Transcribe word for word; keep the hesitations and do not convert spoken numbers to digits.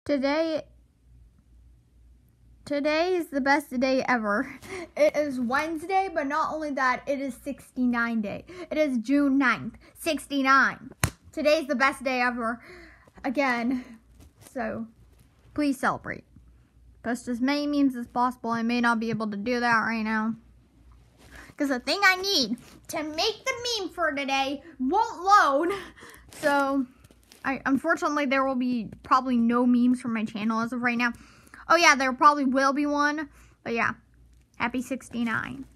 Today, today is the best day ever. It is Wednesday, but not only that, it is sixty-nine day. It is June ninth, sixty-nine. Today's the best day ever. Again, so please celebrate. Post as many memes as possible. I may not be able to do that right now, because the thing I need to make the meme for today won't load. So, I unfortunately, there will be probably no memes from my channel as of right now. Oh yeah, there probably will be one. But yeah, happy sixty-nine.